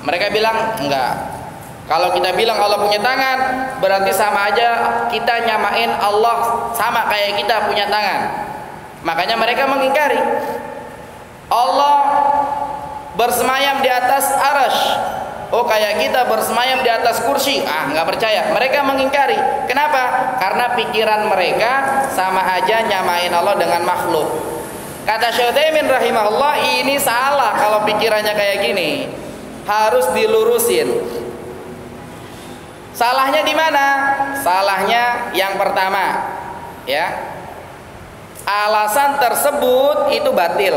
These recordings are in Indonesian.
Mereka bilang enggak. Kalau kita bilang Allah punya tangan, berarti sama aja kita nyamain Allah sama kayak kita punya tangan. Makanya mereka mengingkari Allah bersemayam di atas arasy. Oh, kayak kita bersemayam di atas kursi. Nggak percaya. Mereka mengingkari. Kenapa? Karena pikiran mereka sama aja nyamain Allah dengan makhluk. Kata Syekh Utsaimin rahimahullah, ini salah kalau pikirannya kayak gini. Harus dilurusin. Salahnya di mana? Salahnya yang pertama, ya. Alasan tersebut itu batil.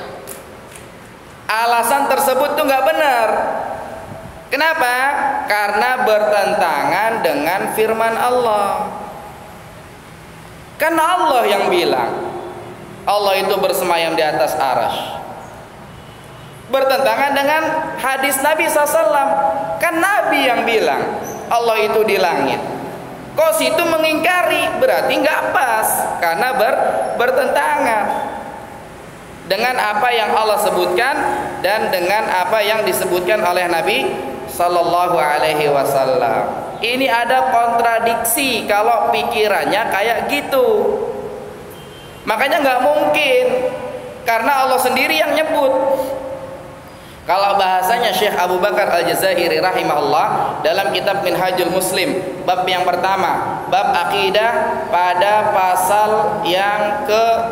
Alasan tersebut tuh nggak benar. Kenapa? Karena bertentangan dengan firman Allah. Kan Allah yang bilang Allah itu bersemayam di atas arasy. Bertentangan dengan hadis Nabi SAW. Kan Nabi yang bilang Allah itu di langit. Kok situ mengingkari, berarti nggak pas, karena bertentangan dengan apa yang Allah sebutkan dan dengan apa yang disebutkan oleh Nabi Sallallahu Alaihi Wasallam. Ini ada kontradiksi kalau pikirannya kayak gitu. Makanya nggak mungkin, karena Allah sendiri yang nyebut. Kalau bahasanya Syekh Abu Bakar Al-Jazairi rahimahullah dalam kitab Minhajul Muslim, bab yang pertama, bab akidah, pada pasal yang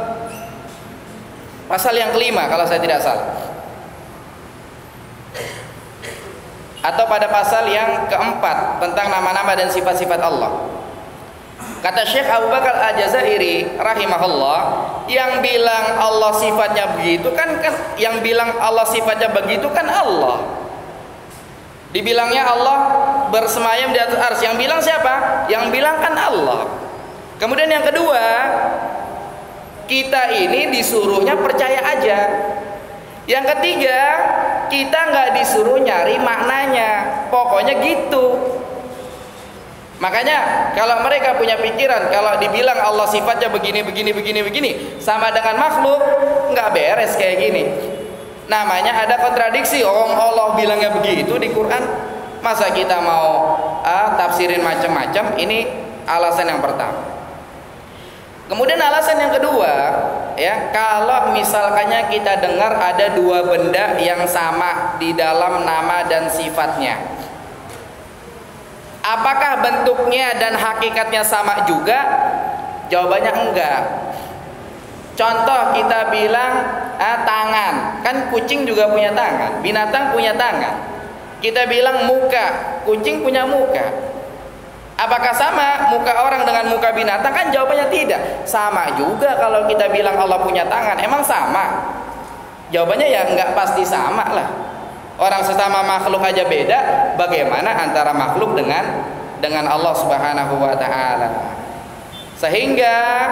kelima kalau saya tidak salah, atau pada pasal yang keempat tentang nama-nama dan sifat-sifat Allah. Kata Syekh Abu Bakar Al-Jazairi rahimahullah, yang bilang Allah sifatnya begitu kan yang bilang Allah sifatnya begitu kan Allah. Dibilangnya Allah bersemayam di atas arsy. Yang bilang siapa? Yang bilang kan Allah. Kemudian yang kedua, kita ini disuruhnya percaya aja. Yang ketiga, kita nggak disuruh nyari maknanya. Pokoknya gitu. Makanya kalau mereka punya pikiran kalau dibilang Allah sifatnya begini sama dengan makhluk, nggak beres kayak gini. Namanya ada kontradiksi. Allah bilangnya begitu di Quran, masa kita mau tafsirin macam-macam? Ini alasan yang pertama. Kemudian alasan yang kedua, ya, kalau misalkannya kita dengar ada dua benda yang sama di dalam nama dan sifatnya, apakah bentuknya dan hakikatnya sama juga? Jawabannya enggak. Contoh kita bilang tangan, kan kucing juga punya tangan, binatang punya tangan. Kita bilang muka, kucing punya muka. Apakah sama muka orang dengan muka binatang? Kan jawabannya tidak. Sama juga kalau kita bilang Allah punya tangan, emang sama? Jawabannya ya enggak pasti sama lah. Orang sesama makhluk aja beda, bagaimana antara makhluk dengan Allah Subhanahu wa taala. Sehingga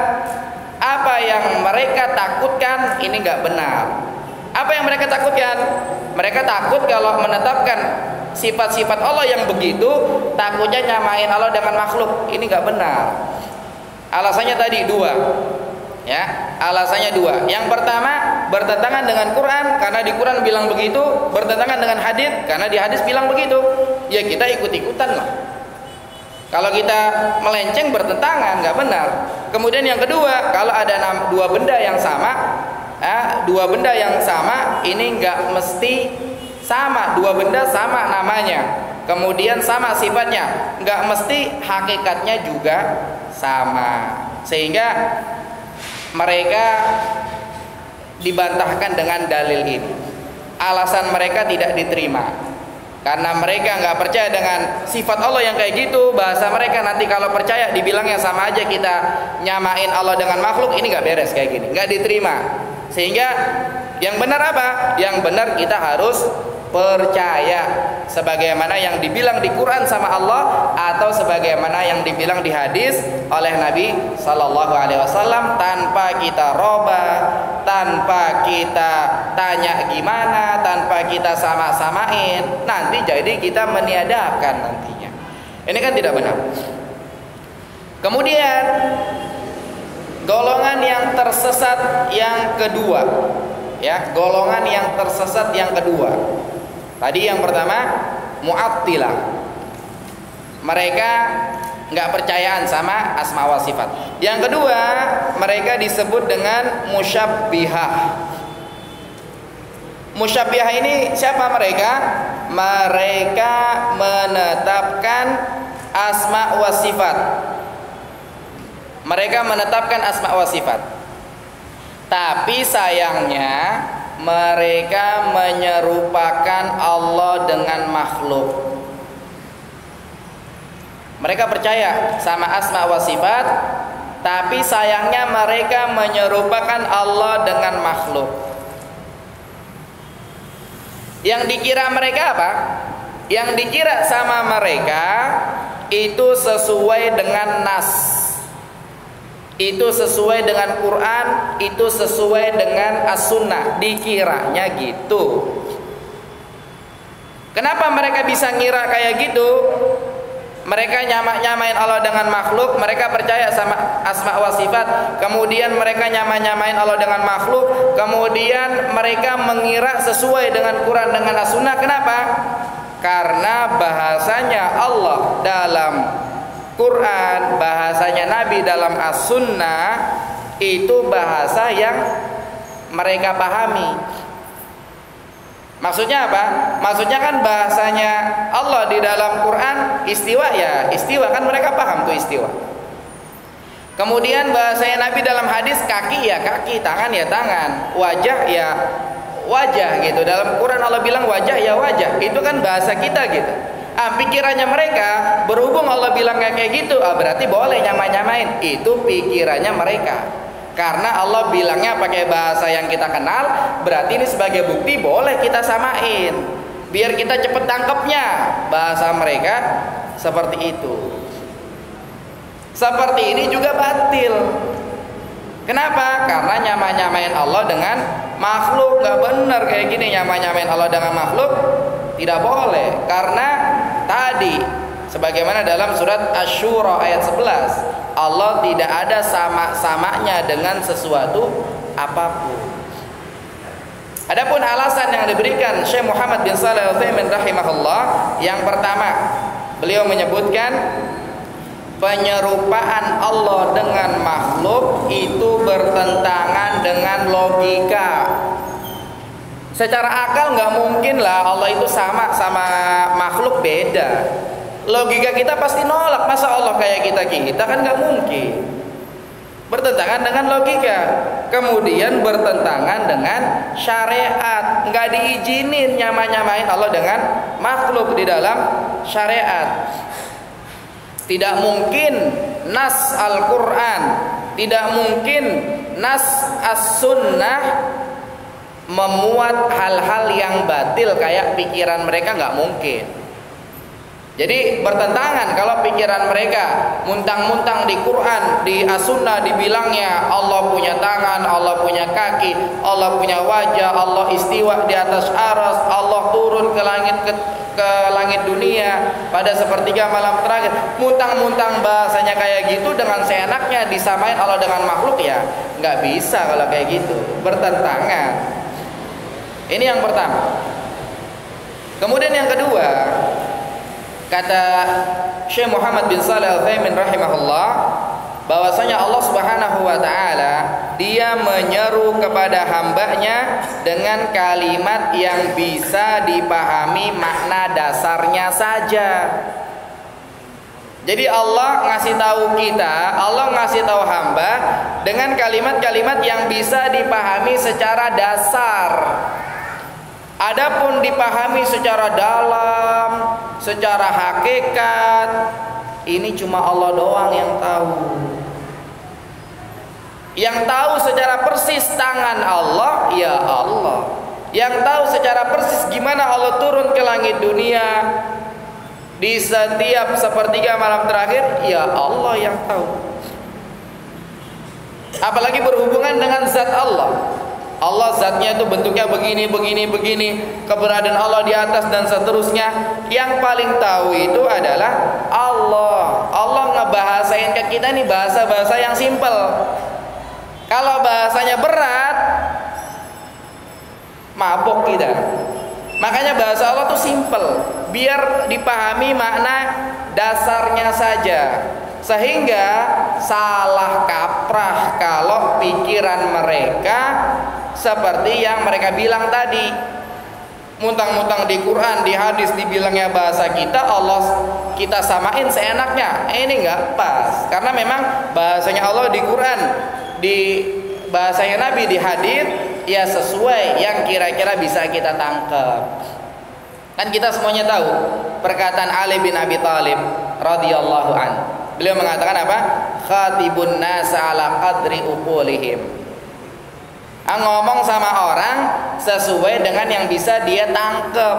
apa yang mereka takutkan ini enggak benar. Apa yang mereka takutkan? Mereka takut kalau menetapkan sifat-sifat Allah yang begitu, takutnya nyamain Allah dengan makhluk. Ini enggak benar. Alasannya tadi dua. Ya, alasannya dua. Yang pertama, bertentangan dengan Quran karena di Quran bilang begitu, bertentangan dengan hadis karena di hadis bilang begitu. Ya kita ikut-ikutan lah. Kalau kita melenceng bertentangan, nggak benar. Kemudian yang kedua, kalau ada dua benda yang sama, dua benda yang sama ini nggak mesti sama. Dua benda sama namanya, kemudian sama sifatnya, nggak mesti hakikatnya juga sama. Sehingga mereka dibantahkan dengan dalil ini. Alasan mereka tidak diterima karena mereka nggak percaya dengan sifat Allah yang kayak gitu. Bahasa mereka nanti kalau percaya dibilangnya sama aja kita nyamain Allah dengan makhluk. Ini nggak beres kayak gini, nggak diterima. Sehingga yang benar apa? Yang benar kita harus percaya sebagaimana yang dibilang di Quran sama Allah atau sebagaimana yang dibilang di hadis oleh Nabi Sallallahu Alaihi Wasallam, tanpa kita roba, tanpa kita tanya gimana, tanpa kita sama-samain, nanti jadi kita meniadakan nantinya. Ini kan tidak benar. Kemudian golongan yang tersesat yang kedua, ya, golongan yang tersesat yang kedua, Tadi yang pertama Mu'attilah. Mereka nggak percayaan sama asma wa sifat. Yang kedua, mereka disebut dengan musyabbihah. Musyabbihah ini siapa mereka? Mereka menetapkan asma wa sifat. Mereka menetapkan asma wa sifat. Tapi sayangnya mereka menyerupakan Allah dengan makhluk. Mereka percaya sama asma wa sifat, tapi sayangnya mereka menyerupakan Allah dengan makhluk. Yang dikira mereka apa? Yang dikira sama mereka itu sesuai dengan nas, itu sesuai dengan Quran, itu sesuai dengan as-sunnah. Dikiranya gitu. Kenapa mereka bisa ngira kayak gitu? Mereka nyamain Allah dengan makhluk, mereka percaya sama asma wa sifat, kemudian mereka nyamain Allah dengan makhluk, kemudian mereka mengira sesuai dengan Quran, dengan as-sunnah. Kenapa? Karena bahasanya Allah dalam Quran, bahasanya Nabi dalam as-sunnah itu bahasa yang mereka pahami. Maksudnya apa? Maksudnya kan bahasanya Allah di dalam Quran istiwa, ya istiwa, kan mereka paham tuh istiwa. Kemudian bahasanya Nabi dalam hadis kaki ya kaki, tangan ya tangan, wajah ya wajah gitu. Dalam Quran Allah bilang wajah ya wajah. Itu kan bahasa kita gitu. Pikirannya mereka, berhubung Allah bilang kayak gitu, berarti boleh nyamain. Itu pikirannya mereka. Karena Allah bilangnya pakai bahasa yang kita kenal, berarti ini sebagai bukti boleh kita samain. Biar kita cepet tangkepnya. Bahasa mereka seperti itu. Seperti ini juga batil. Kenapa? Karena nyamain Allah dengan makhluk. Gak benar kayak gini, nyamain Allah dengan makhluk. Tidak boleh. Karena tadi sebagaimana dalam surat Asy-Syura ayat 11, Allah tidak ada sama-samanya dengan sesuatu apapun. Adapun alasan yang diberikan Syekh Muhammad bin Shalih Al-Utsaimin rahimahullah, yang pertama, beliau menyebutkan penyerupaan Allah dengan makhluk itu bertentangan dengan logika. Secara akal nggak mungkin lah Allah itu sama makhluk, beda. Logika kita pasti nolak, masa Allah kayak kita kan nggak mungkin. Bertentangan dengan logika, kemudian bertentangan dengan syariat. Nggak diizinin nyamain Allah dengan makhluk di dalam syariat. Tidak mungkin nas Al-Quran, tidak mungkin nas as-sunnah memuat hal-hal yang batil kayak pikiran mereka, nggak mungkin. Jadi bertentangan kalau pikiran mereka muntang-muntang di Quran, di as-sunnah dibilangnya Allah punya tangan, Allah punya kaki, Allah punya wajah, Allah istiwa di atas aras, Allah turun ke langit dunia pada sepertiga malam terakhir. Muntang-muntang bahasanya kayak gitu, dengan seenaknya disamain Allah dengan makhluk, ya nggak bisa kalau kayak gitu, bertentangan. Ini yang pertama. Kemudian yang kedua, kata Syekh Muhammad bin Shalih Al-Utsaimin rahimahullah, bahwasanya Allah Subhanahu wa taala dia menyeru kepada hambanya dengan kalimat yang bisa dipahami makna dasarnya saja. Jadi Allah ngasih tahu kita, Allah ngasih tahu hamba dengan kalimat-kalimat yang bisa dipahami secara dasar. Adapun dipahami secara dalam, secara hakikat, ini cuma Allah doang yang tahu. Yang tahu secara persis tangan Allah, ya Allah. Yang tahu secara persis gimana Allah turun ke langit dunia di setiap sepertiga malam terakhir, ya Allah yang tahu. Apalagi berhubungan dengan zat Allah. Allah zatnya itu bentuknya begini, keberadaan Allah di atas dan seterusnya. Yang paling tahu itu adalah Allah. Allah ngebahasain ke kita nih bahasa-bahasa yang simpel. Kalau bahasanya berat, mabok kita. Makanya bahasa Allah tuh simple, biar dipahami makna dasarnya saja. Sehingga salah kaprah kalau pikiran mereka seperti yang mereka bilang tadi. Muntang-muntang di Quran, di hadis dibilangnya bahasa kita, Allah kita samain seenaknya. Ini nggak pas, karena memang bahasanya Allah di Quran, di bahasanya Nabi di hadis, ya sesuai yang kira-kira bisa kita tangkap. Kan kita semuanya tahu perkataan Ali bin Abi Thalib radhiyallahu an. Beliau mengatakan apa? Khatibun nasa ala qadri uqulihim. Ngomong sama orang sesuai dengan yang bisa dia tangkep.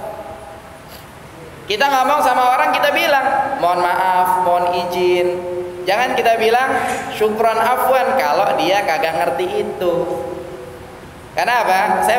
Kita ngomong sama orang, kita bilang mohon maaf, mohon izin. Jangan kita bilang syukron afwan kalau dia kagak ngerti itu. Karena apa?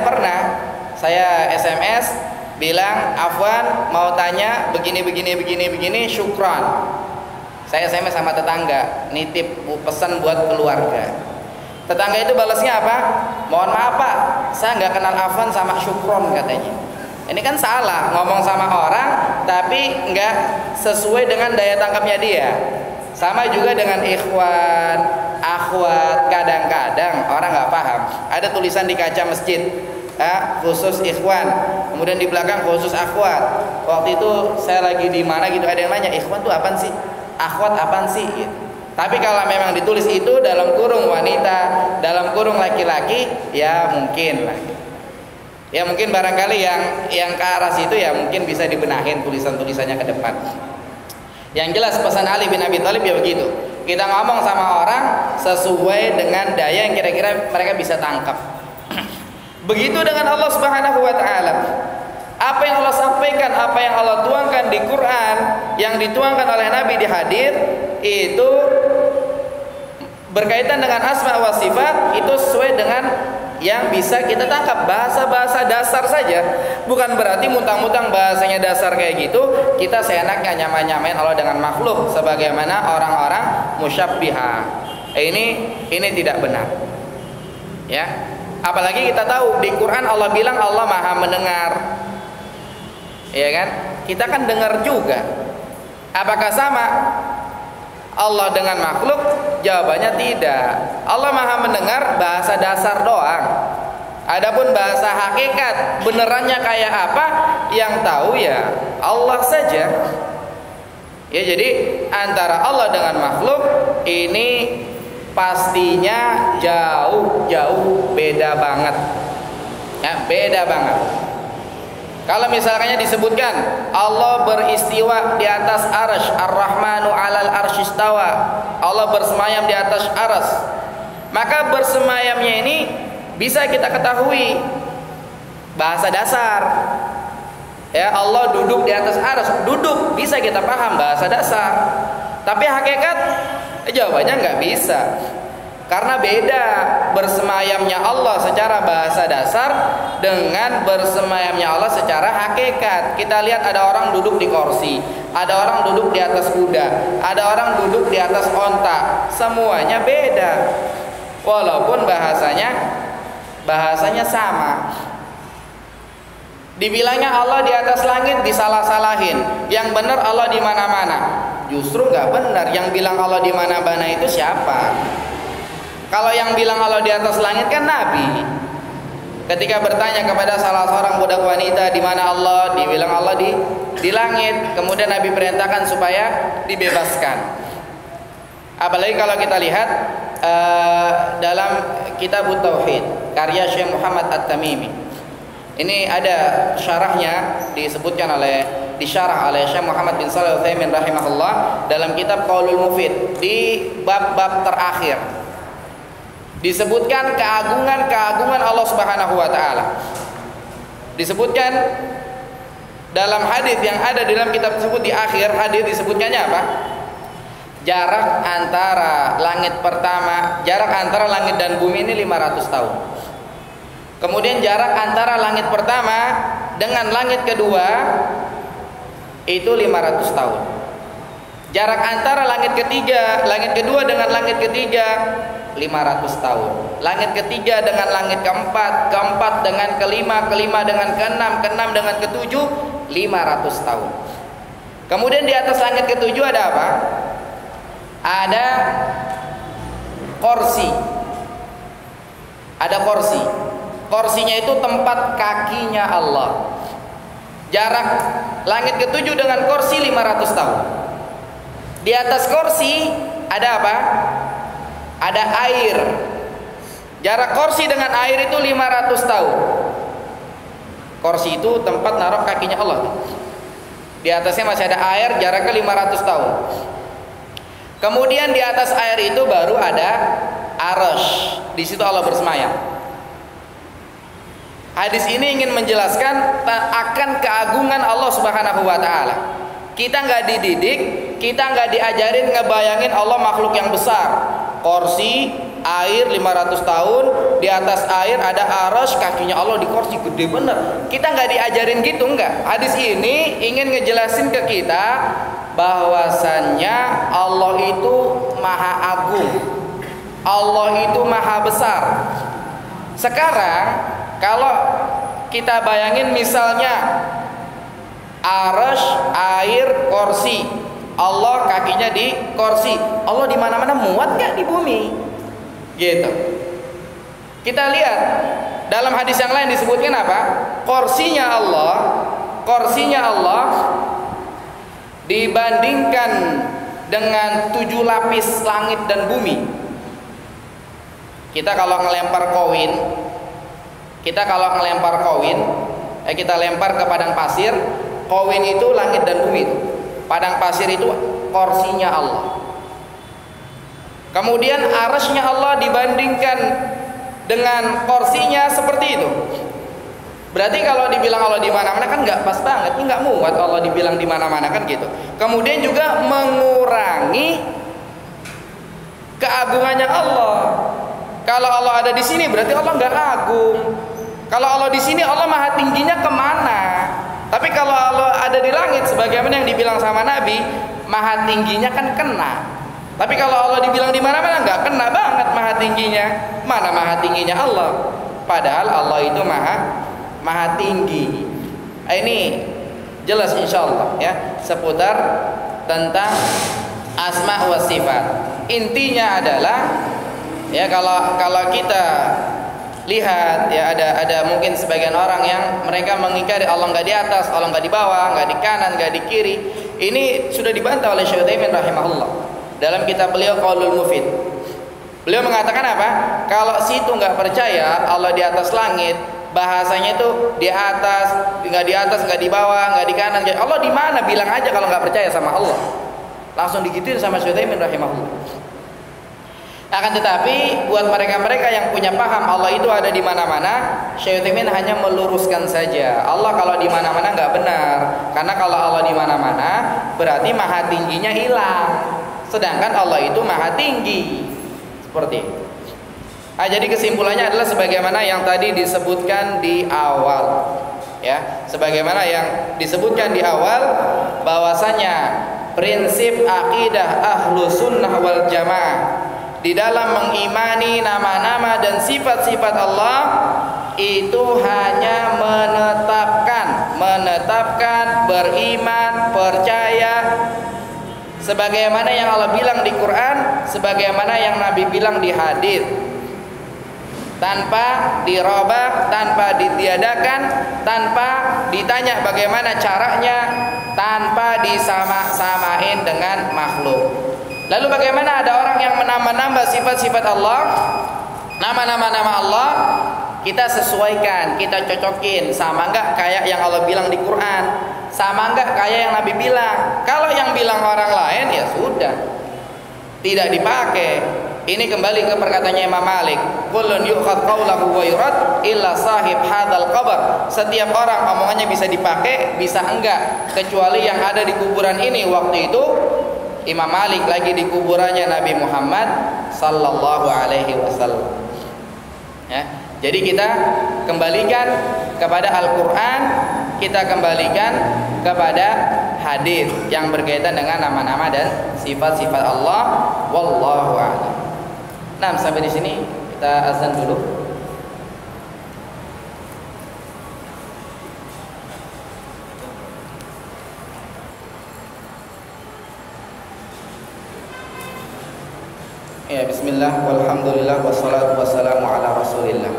Saya SMS bilang afwan, mau tanya begini syukron. Saya SMS sama tetangga, nitip pesan buat keluarga. Tetangga itu balasnya apa? Mohon maaf Pak, saya nggak kenal afwan sama syukron katanya. Ini kan salah, ngomong sama orang tapi nggak sesuai dengan daya tangkapnya dia. Sama juga dengan ikhwan, akhwat. Kadang-kadang orang nggak paham. Ada tulisan di kaca masjid, khusus ikhwan, kemudian di belakang khusus akhwat. Waktu itu saya lagi di mana gitu, ada yang nanya ikhwan tuh apaan sih? Akhwat apaan sih? Gitu. Tapi kalau memang ditulis itu dalam kurung wanita, dalam kurung laki-laki, ya mungkin lah. Ya mungkin barangkali yang ke arah situ ya mungkin bisa dibenahin tulisan-tulisannya ke depan. Yang jelas pesan Ali bin Abi Thalib ya begitu. Kita ngomong sama orang sesuai dengan daya yang kira-kira mereka bisa tangkap. Begitu dengan Allah Subhanahu wa taala. Apa yang Allah sampaikan, apa yang Allah tuangkan di Quran, yang dituangkan oleh Nabi di hadis, itu berkaitan dengan asma wa sifat, itu sesuai dengan yang bisa kita tangkap. Bahasa-bahasa dasar saja, bukan berarti muntang-muntang bahasanya dasar kayak gitu kita seenaknya nyamain Allah dengan makhluk sebagaimana orang-orang musyabbihah. Ini tidak benar. Ya. Apalagi kita tahu di Quran Allah bilang Allah Maha mendengar. Ya kan? Kita kan dengar juga. Apakah sama Allah dengan makhluk? Jawabannya tidak. Allah Maha mendengar bahasa dasar doang. Adapun bahasa hakikat benerannya kayak apa, yang tahu ya Allah saja. Ya, jadi antara Allah dengan makhluk ini pastinya jauh beda banget. Ya, beda banget. Kalau misalnya disebutkan Allah beristiwa di atas arsy, Ar-Rahmanu 'alal arsy istawa, Allah bersemayam di atas arsy, maka bersemayamnya ini bisa kita ketahui bahasa dasar. Ya, Allah duduk di atas arsy, duduk bisa kita paham bahasa dasar. Tapi hakikat jawabannya nggak bisa. Karena beda bersemayamnya Allah secara bahasa dasar dengan bersemayamnya Allah secara hakikat. Kita lihat ada orang duduk di kursi, ada orang duduk di atas kuda, ada orang duduk di atas onta. Semuanya beda. Walaupun bahasanya sama. Dibilangnya Allah di atas langit disalah-salahin. Yang benar Allah di mana-mana. Justru nggak benar. Yang bilang Allah di mana-mana itu siapa? Kalau yang bilang Allah di atas langit kan Nabi. Ketika bertanya kepada salah seorang budak wanita di mana Allah, dibilang Allah di langit. Kemudian Nabi perintahkan supaya dibebaskan. Apalagi kalau kita lihat dalam Kitab Tauhid karya Syekh Muhammad At-Tamimi. Ini ada syarahnya disyarah oleh Syekh Muhammad bin Shalih Al-Utsaimin rahimahullah dalam kitab Qaulul Mufid di bab-bab terakhir. Disebutkan keagungan Allah Subhanahu wa taala. Disebutkan dalam hadis yang ada di dalam kitab tersebut, di akhir hadis disebutkannya apa? Jarak antara langit pertama, jarak antara langit dan bumi ini 500 tahun. Kemudian jarak antara langit pertama dengan langit kedua itu 500 tahun. Jarak antara langit kedua dengan langit ketiga 500 tahun. Langit ketiga dengan langit keempat, keempat dengan kelima, kelima dengan keenam, keenam dengan ketujuh, 500 tahun. Kemudian di atas langit ketujuh ada apa? Ada kursi. Ada kursi. Kursinya itu tempat kakinya Allah. Jarak langit ketujuh dengan kursi 500 tahun. Di atas kursi ada apa? Ada air. Jarak kursi dengan air itu 500 tahun. Kursi itu tempat naruh kakinya Allah. Di atasnya masih ada air, jaraknya 500 tahun. Kemudian di atas air itu baru ada arasy. Di situ Allah bersemayam. Hadis ini ingin menjelaskan akan keagungan Allah Subhanahu wa taala. Kita nggak dididik, kita nggak diajarin ngebayangin Allah makhluk yang besar. Kursi, air 500 tahun, di atas air ada arasy, kakinya Allah di kursi gede bener. Kita nggak diajarin gitu, enggak. Hadis ini ingin ngejelasin ke kita bahwasannya Allah itu maha agung, Allah itu maha besar. Sekarang kalau kita bayangin misalnya arasy, air, kursi, Allah kakinya di kursi, Allah di mana-mana muat nggak di bumi? Gitu. Kita lihat dalam hadis yang lain disebutkan apa? Kursinya Allah dibandingkan dengan 7 lapis langit dan bumi. Kita kalau ngelempar koin, kita lempar ke padang pasir, koin itu langit dan bumi itu. Padang pasir itu kursinya Allah. Kemudian arasy-nya Allah dibandingkan dengan kursinya seperti itu. Berarti kalau dibilang Allah di mana-mana kan nggak pas banget, ini nggak muat Allah dibilang di mana-mana kan gitu. Kemudian juga mengurangi keagungannya Allah. Kalau Allah ada di sini berarti Allah nggak agung. Kalau Allah di sini Allah maha tingginya kemana? Tapi kalau Allah ada di langit sebagaimana yang dibilang sama Nabi, maha tingginya kan kena. Tapi kalau Allah dibilang di mana-mana nggak kena banget maha tingginya. Mana maha tingginya Allah? Padahal Allah itu maha tinggi. Ini jelas insyaallah ya seputar tentang asma wa sifat. Intinya adalah ya kalau kita lihat ya ada mungkin sebagian orang yang mereka mengingkari Allah nggak di atas, Allah nggak di bawah, nggak di kanan, nggak di kiri. Ini sudah dibantah oleh Syekh Utsaimin rahimahullah dalam kitab beliau Qaulul Mufid. Beliau mengatakan apa? Kalau situ nggak percaya Allah di atas langit, bahasanya itu di atas, nggak di bawah, nggak di kanan. Allah di mana? Bilang aja kalau nggak percaya sama Allah. Langsung digituin sama Syekh Utsaimin rahimahullah. Akan tetapi buat mereka-mereka yang punya paham Allah itu ada di mana-mana, Syekh Utsaimin hanya meluruskan saja. Allah kalau di mana-mana nggak benar, karena kalau Allah di mana-mana berarti maha tingginya hilang. Sedangkan Allah itu maha tinggi. Seperti itu. Nah, jadi kesimpulannya adalah sebagaimana yang tadi disebutkan di awal. Ya, sebagaimana yang disebutkan di awal bahwasanya prinsip akidah Ahlus Sunnah wal Jamaah di dalam mengimani nama-nama dan sifat-sifat Allah itu hanya menetapkan, beriman, percaya sebagaimana yang Allah bilang di Quran, sebagaimana yang Nabi bilang di hadis, tanpa dirobah, tanpa ditiadakan, tanpa ditanya bagaimana caranya, tanpa disama-samain dengan makhluk. Lalu bagaimana ada orang yang menambah-nambah sifat-sifat Allah, nama-nama Allah, kita sesuaikan, kita cocokin, sama enggak kayak yang Allah bilang di Quran, sama enggak kayak yang Nabi bilang. Kalau yang bilang orang lain ya sudah, tidak dipakai. Ini kembali ke perkataannya Imam Malik, kullun yu'khadh qawluhu wa yurad illa sahib hadzal qabr. Setiap orang omongannya bisa dipakai, bisa enggak, kecuali yang ada di kuburan ini. Waktu itu Imam Malik lagi di kuburannya Nabi Muhammad sallallahu alaihi wasallam. Ya, jadi kita kembalikan kepada Al-Qur'an, kita kembalikan kepada hadis yang berkaitan dengan nama-nama dan sifat-sifat Allah, wallahu a'lam. Nah, sampai di sini kita azan dulu. Ya, bismillah, walhamdulillah, wassalatu wassalamu ala rasulillah.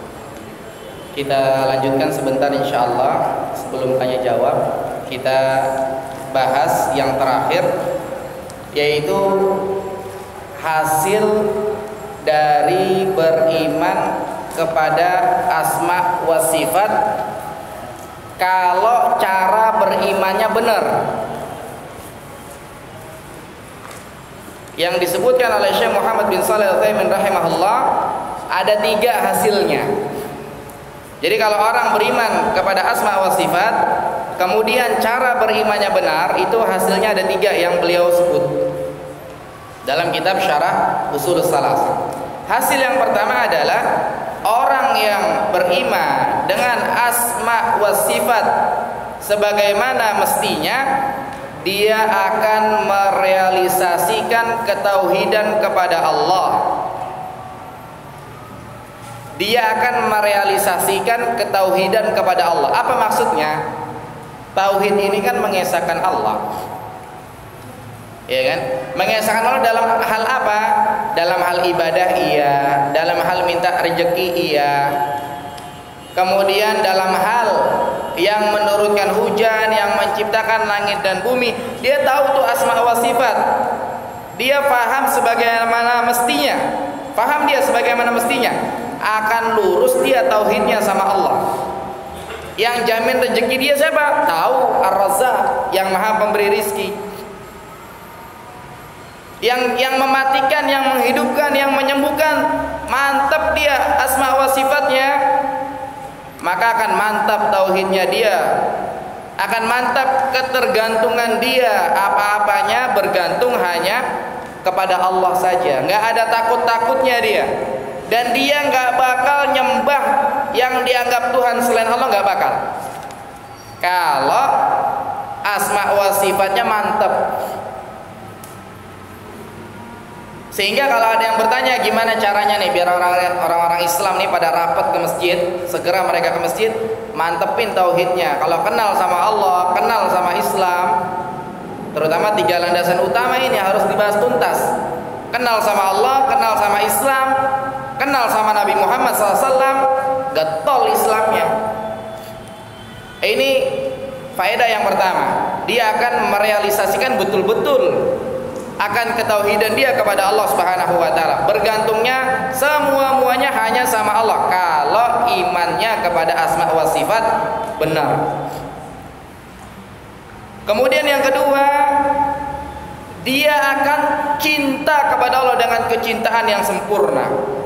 Kita lanjutkan sebentar insyaallah. Sebelum tanya jawab, kita bahas yang terakhir, yaitu hasil dari beriman kepada asma wa sifat kalau cara berimannya benar. Yang disebutkan oleh Syekh Muhammad bin Shalih Al-Utsaimin rahimahullah, ada 3 hasilnya. Jadi kalau orang beriman kepada asma wa sifat, kemudian cara berimannya benar, itu hasilnya ada 3 yang beliau sebut dalam kitab Syarah Ushulus Salasah. Hasil yang pertama adalah orang yang beriman dengan asma wa sifat sebagaimana mestinya, dia akan merealisasikan ketauhidan kepada Allah. Dia akan merealisasikan ketauhidan kepada Allah. Apa maksudnya? Tauhid ini kan mengesahkan Allah, ya kan? Mengesahkan Allah dalam hal apa? Dalam hal ibadah iya, dalam hal minta rezeki iya, kemudian dalam hal yang menurunkan hujan, yang menciptakan langit dan bumi. Dia tahu tuh asma wa sifat, dia paham sebagaimana mestinya, paham dia sebagaimana mestinya, akan lurus dia tauhidnya sama Allah. Yang jamin rezeki dia siapa? Tahu, Ar-Razzaq, yang maha pemberi rizki. Yang mematikan, yang menghidupkan, yang menyembuhkan, mantap dia asma wa sifatnya, maka akan mantap tauhidnya dia, akan mantap ketergantungan dia, apa-apanya bergantung hanya kepada Allah saja, nggak ada takut-takutnya dia, dan dia nggak bakal nyembah yang dianggap Tuhan selain Allah, nggak bakal. Kalau asma wa sifatnya mantap. Sehingga kalau ada yang bertanya gimana caranya nih biar orang-orang Islam nih pada rapat ke masjid, segera mereka ke masjid, mantepin tauhidnya. Kalau kenal sama Allah, kenal sama Islam, terutama 3 landasan utama ini harus dibahas tuntas. Kenal sama Allah, kenal sama Islam, kenal sama Nabi Muhammad SAW, getol Islamnya. Ini faedah yang pertama. Dia akan merealisasikan betul-betul akan ketauhidan dia kepada Allah Subhanahu wa taala. Bergantungnya semua-muanya hanya sama Allah kalau imannya kepada asma wa sifat benar. Kemudian yang kedua, dia akan cinta kepada Allah dengan kecintaan yang sempurna.